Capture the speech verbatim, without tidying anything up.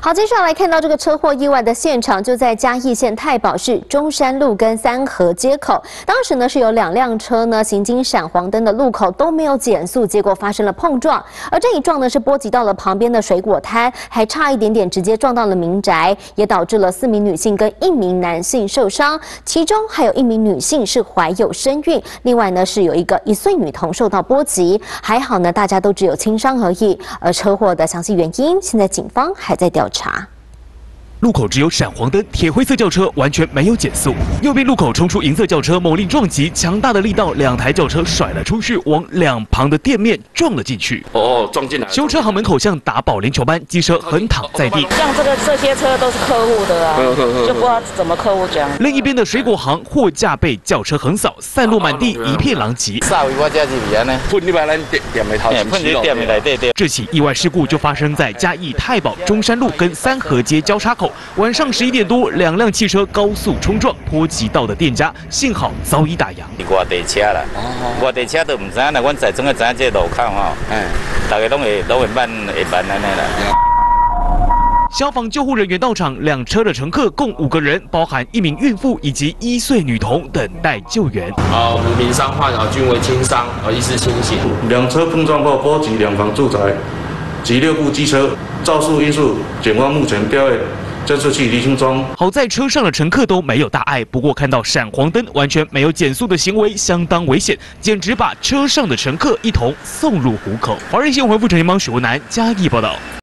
好，接下来看到这个车祸意外的现场，就在嘉义县太保市中山路跟三河街口。当时呢是有两辆车呢行经闪黄灯的路口都没有减速，结果发生了碰撞。而这一撞呢是波及到了旁边的水果摊，还差一点点直接撞到了民宅，也导致了四名女性跟一名男性受伤，其中还有一名女性是怀有身孕，另外呢是有一个一岁女童受到波及。还好呢，大家都只有轻伤而已。而车祸的详细原因，现在警方还在调查。 路口只有闪黄灯，铁灰色轿车完全没有减速。右边路口冲出银色轿车，猛力撞击，强大的力道，两台轿车甩了出去，往两旁的店面撞了进去。 哦，撞进来！ 修车行门口像打保龄球般，机车横躺在地。 像这个这些车都是客户的啊，就不知道怎么客户讲。 另一边的水果行货架被轿车横扫，散落满地，一片狼藉。 煞为我家这边呢， 喷你把咱店店的头前起了。 这起意外事故就发生在嘉义太保中山路跟三河街交叉口。晚上十一点多，两辆汽车高速冲撞，波及到的店家，幸好早已打烊。 外地车啦，外地车都唔知影啦，阮在整个知影这路口吼，哎，大家拢会都会慢会慢安尼啦。 消防救护人员到场，两车的乘客共五个人，包含一名孕妇以及一岁女童，等待救援。 啊，五名伤患啊均为轻伤，啊意识清醒。 两车碰撞后波及两房住宅及六部机车，肇事因素，检方目前调阅监视器厘清中。 好在车上的乘客都没有大碍，不过看到闪黄灯完全没有减速的行为，相当危险，简直把车上的乘客一同送入虎口。华人新闻回复陈彦邦、许文南嘉义报道。